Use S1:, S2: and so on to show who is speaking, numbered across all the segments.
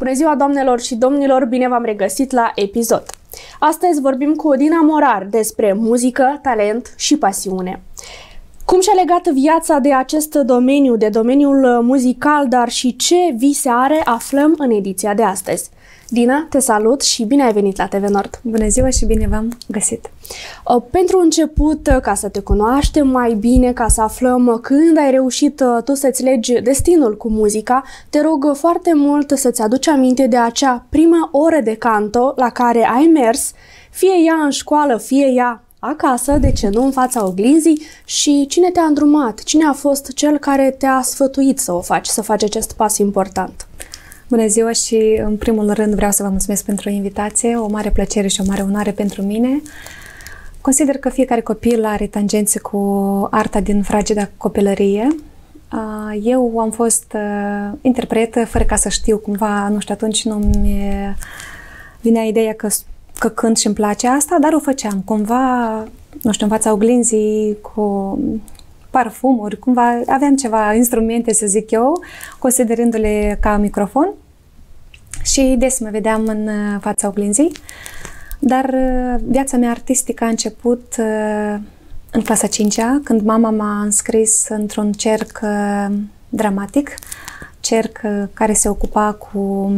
S1: Bună ziua, doamnelor și domnilor, bine v-am regăsit la episod. Astăzi vorbim cu Dina Morar despre muzică, talent și pasiune. Cum și-a legat viața de acest domeniu, de domeniul muzical, dar și ce vise are, aflăm în ediția de astăzi. Dina, te salut și bine ai venit la TV Nord!
S2: Bună ziua și bine v-am găsit!
S1: Pentru început, ca să te cunoaștem mai bine, ca să aflăm când ai reușit tu să-ți legi destinul cu muzica, te rog foarte mult să-ți aduci aminte de acea prima oră de canto la care ai mers, fie ea în școală, fie ea acasă, de ce nu în fața oglinzii, și cine te-a îndrumat, cine a fost cel care te-a sfătuit să o faci, să faci acest pas important.
S2: Bună ziua și în primul rând vreau să vă mulțumesc pentru invitație, o mare plăcere și o mare onoare pentru mine. Consider că fiecare copil are tangențe cu arta din frageda copilărie. Eu am fost interpretă fără ca să știu cumva, nu știu, atunci nu-mi vinea ideea că cânt și îmi place asta, dar o făceam cumva, nu știu, în fața oglinzii cu parfumuri, cumva aveam ceva instrumente, să zic eu, considerându-le ca microfon și des mă vedeam în fața oglinzii, dar viața mea artistică a început în clasa 5-a, când mama m-a înscris într-un cerc dramatic, cerc care se ocupa cu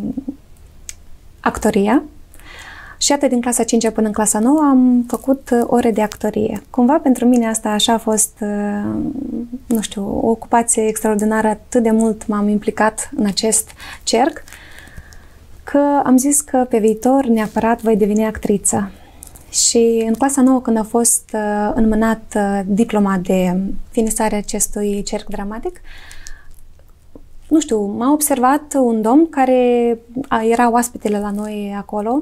S2: actoria. Și atât din clasa 5-a până în clasa 9 am făcut ore de actorie. Cumva pentru mine asta așa a fost, nu știu, o ocupație extraordinară, atât de mult m-am implicat în acest cerc, că am zis că pe viitor neapărat voi deveni actriță. Și în clasa 9, când a fost înmânat diploma de finisare acestui cerc dramatic, nu știu, m-a observat un domn care era oaspetele la noi acolo,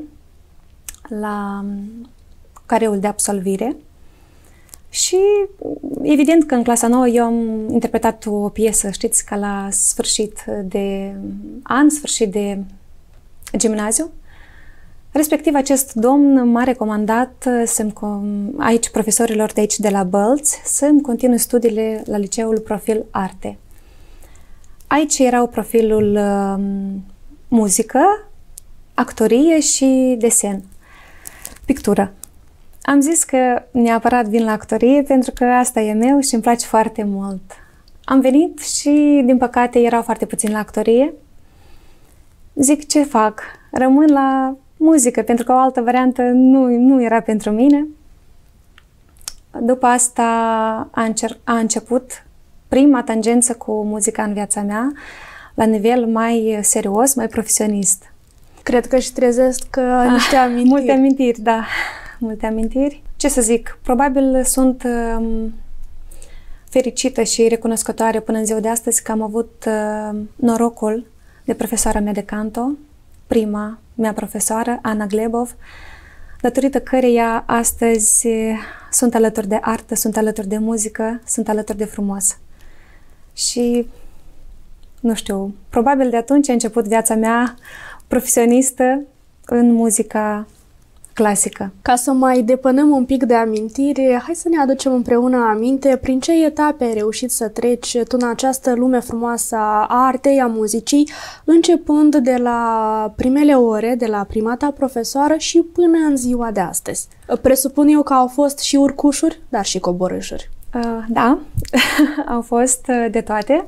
S2: la careul de absolvire, și evident că în clasa 9 eu am interpretat o piesă, știți, ca la sfârșit de an, sfârșit de gimnaziu. Respectiv, acest domn m-a recomandat aici, profesorilor de aici de la Bălți, să-mi continui studiile la liceul Profil Arte. Aici erau profilul muzică, actorie și desen. Pictură. Am zis că neapărat vin la actorie pentru că asta e meu și îmi place foarte mult. Am venit și, din păcate, erau foarte puțini la actorie. Zic, ce fac? Rămân la muzică, pentru că o altă variantă nu era pentru mine. După asta a început prima tangență cu muzica în viața mea, la nivel mai serios, mai profesionist.
S1: Cred că își trezesc niște amintiri.
S2: Multe amintiri, da. Multe amintiri. Ce să zic, probabil sunt fericită și recunoscătoare până în ziua de astăzi că am avut norocul de profesoara mea de canto, prima mea profesoară, Ana Glebov, datorită căreia astăzi sunt alături de artă, sunt alături de muzică, sunt alături de frumos. Și, nu știu, probabil de atunci a început viața mea profesionistă în muzica clasică.
S1: Ca să mai depănăm un pic de amintiri, hai să ne aducem împreună aminte prin ce etape ai reușit să treci tu în această lume frumoasă a artei, a muzicii, începând de la primele ore, de la prima ta profesoară și până în ziua de astăzi. Presupun eu că au fost și urcușuri, dar și coborâșuri.
S2: Da, au fost de toate.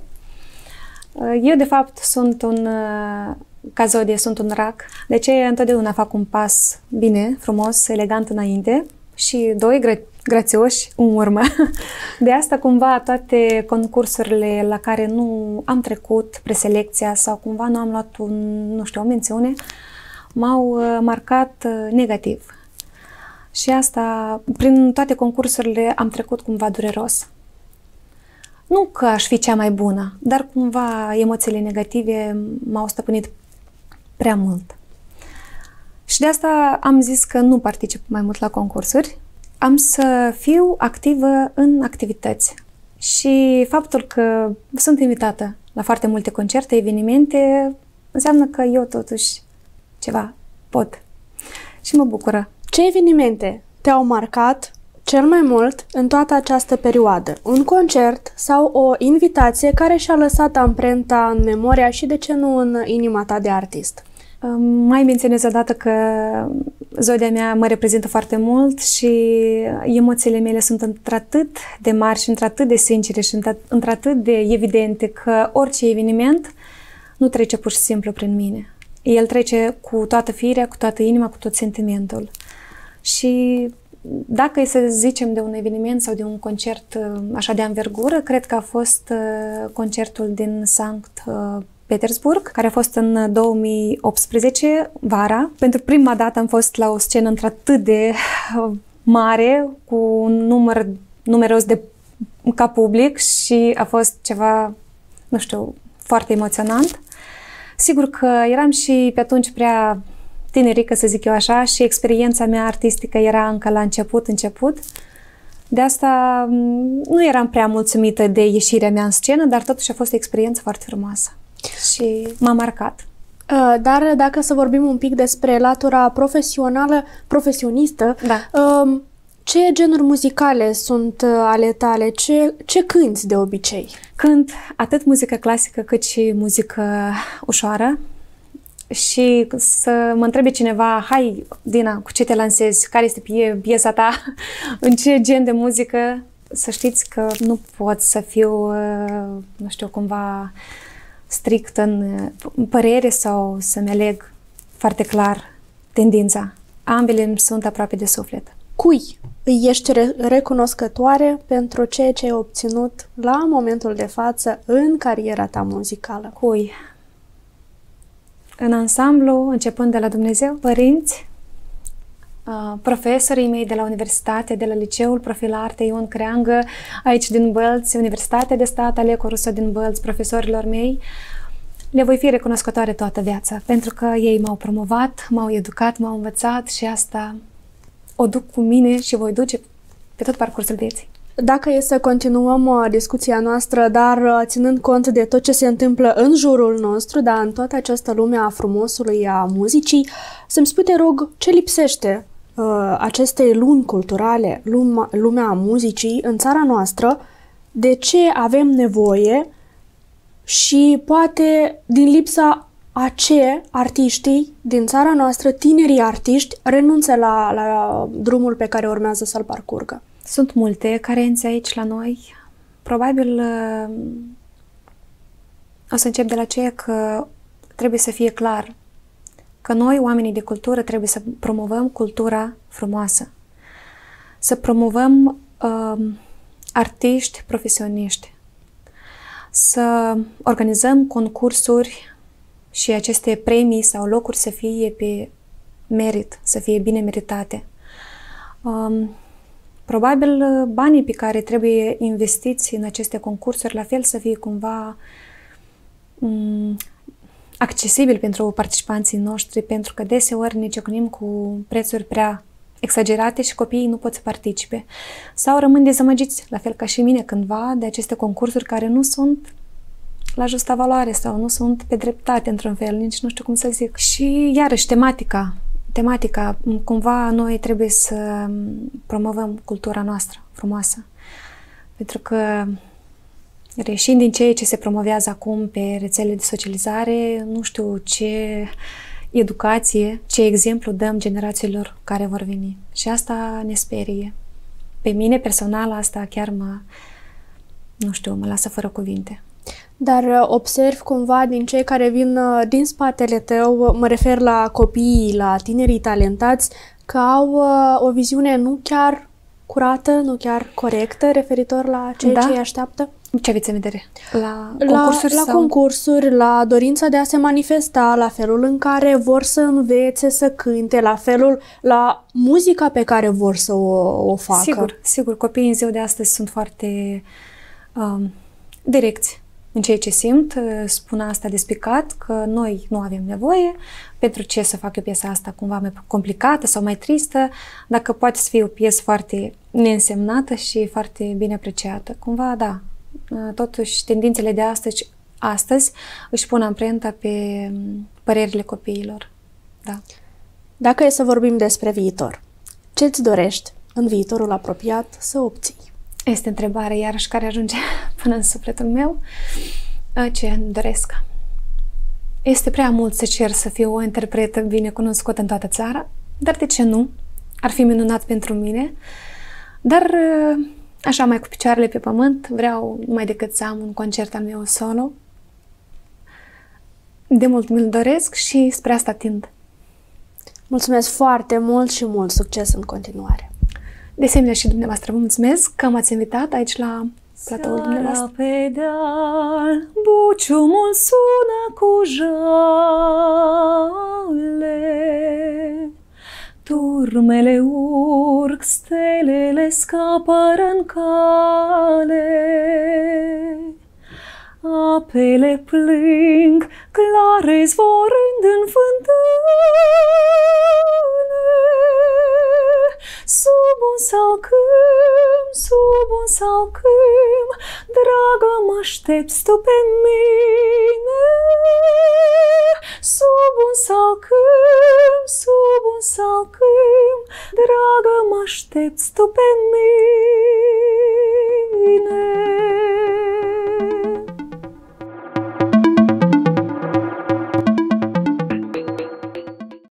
S2: Eu, de fapt, sunt ca zodie, sunt un rac. De aceea întotdeauna fac un pas bine, frumos, elegant înainte și doi grațioși în urmă. De asta cumva toate concursurile la care nu am trecut preselecția sau cumva nu am luat o mențiune, m-au marcat negativ. Și asta, prin toate concursurile am trecut cumva dureros. Nu că aș fi cea mai bună, dar cumva emoțiile negative m-au stăpânit prea mult. Și de asta am zis că nu particip mai mult la concursuri, am să fiu activă în activități. Și faptul că sunt invitată la foarte multe concerte, evenimente, înseamnă că eu totuși ceva pot. Și mă bucură.
S1: Ce evenimente te-au marcat cel mai mult în toată această perioadă? Un concert sau o invitație care și-a lăsat amprenta în memoria și, de ce nu, în inima ta de artist?
S2: Mai menționez odată că zodia mea mă reprezintă foarte mult și emoțiile mele sunt într-atât de mari și într-atât de sincere și într-atât de evidente că orice eveniment nu trece pur și simplu prin mine. El trece cu toată firea, cu toată inima, cu tot sentimentul. Și dacă e să zicem de un eveniment sau de un concert așa de anvergură, cred că a fost concertul din Sankt Petersburg, care a fost în 2018, vara. Pentru prima dată am fost la o scenă într-atât de mare, cu un număr numeros ca public și a fost ceva, nu știu, foarte emoționant. Sigur că eram și pe atunci prea tinerică, să zic eu așa, și experiența mea artistică era încă la început. De asta nu eram prea mulțumită de ieșirea mea în scenă, dar totuși a fost o experiență foarte frumoasă și m-a marcat.
S1: Dar dacă să vorbim un pic despre latura profesionistă,
S2: da.
S1: Ce genuri muzicale sunt ale tale? Ce cânti de obicei?
S2: Cânt atât muzică clasică cât și muzică ușoară. Și să mă întrebe cineva, hai, Dina, cu ce te lansezi? Care este piesa ta? În ce gen de muzică? Să știți că nu pot să fiu, nu știu, cumva strict în părere sau să-mi aleg foarte clar tendința. Ambele îmi sunt aproape de suflet.
S1: Cui îi ești recunoscătoare pentru ceea ce ai obținut la momentul de față în cariera ta muzicală?
S2: Cui? În ansamblu, începând de la Dumnezeu, părinți, profesorii mei de la universitate, de la liceul Profil Arte Ion Creangă, aici din Bălți, Universitatea de Stat Aleco Russo din Bălți, profesorilor mei, le voi fi recunoscătoare toată viața, pentru că ei m-au promovat, m-au educat, m-au învățat și asta o duc cu mine și voi duce pe tot parcursul vieții.
S1: Dacă e să continuăm discuția noastră, dar ținând cont de tot ce se întâmplă în jurul nostru, dar în toată această lume a frumosului, a muzicii, să-mi spui, te rog, ce lipsește acestei lumi culturale, lumea muzicii în țara noastră, de ce avem nevoie și poate din lipsa a ce artiștii din țara noastră, tinerii artiști, renunță la drumul pe care urmează să-l parcurgă.
S2: Sunt multe carențe aici la noi. Probabil o să încep de la aceea că trebuie să fie clar că noi, oamenii de cultură, trebuie să promovăm cultura frumoasă. Să promovăm artiști profesioniști. Să organizăm concursuri și aceste premii sau locuri să fie pe merit, să fie bine meritate. Probabil banii pe care trebuie investiți în aceste concursuri, la fel să fie cumva accesibil pentru participanții noștri, pentru că deseori ne ciocnim cu prețuri prea exagerate și copiii nu pot să participe. Sau rămân dezamăgiți, la fel ca și mine cândva, de aceste concursuri care nu sunt la justa valoare sau nu sunt pe dreptate într-un fel, nici nu știu cum să zic. Și iarăși tematica, cumva noi trebuie să promovăm cultura noastră frumoasă. Pentru că reșind din ceea ce se promovează acum pe rețelele de socializare, nu știu ce educație, ce exemplu dăm generațiilor care vor veni. Și asta ne sperie. Pe mine, personal, asta chiar mă lasă fără cuvinte.
S1: Dar observ cumva din cei care vin din spatele tău, mă refer la copiii, la tinerii talentați, că au o viziune nu chiar curată, nu chiar corectă referitor la ceea ce îi așteaptă?
S2: Ce aveți în vedere? La
S1: concursuri, la dorința de a se manifesta, la felul în care vor să învețe să cânte, la muzica pe care vor să o facă.
S2: Sigur, copiii în ziua de astăzi sunt foarte direcți în ceea ce simt, spun asta despicat, că noi nu avem nevoie, pentru ce să fac eu piesa asta cumva mai complicată sau mai tristă, dacă poate să fie o piesă foarte neînsemnată și foarte bine apreciată. Cumva, da, totuși tendințele de astăzi își pun amprenta pe părerile copiilor. Da.
S1: Dacă e să vorbim despre viitor, ce-ți dorești în viitorul apropiat să obții?
S2: Este întrebarea iarăși care ajunge până în sufletul meu. Ce îmi doresc? Este prea mult să cer să fiu o interpretă bine cunoscută în toată țara, dar de ce nu? Ar fi minunat pentru mine. Dar, așa mai cu picioarele pe pământ, vreau numai decât să am un concert al meu solo. De mult mi-l doresc și spre asta tind.
S1: Mulțumesc foarte mult și mult succes în continuare!
S2: De asemenea și dumneavoastră vă mulțumesc că m-ați invitat aici la platoul dumneavoastră.
S3: Pe deal, buciumul sună cu jale, turmele urc, stelele scapă în cale, apele plâng, clare zvorând în fântâne, sub un salcâm, dragă, mă aștepți tu pe mine. Sub un salcâm, dragă, mă aștepți tu pe mine.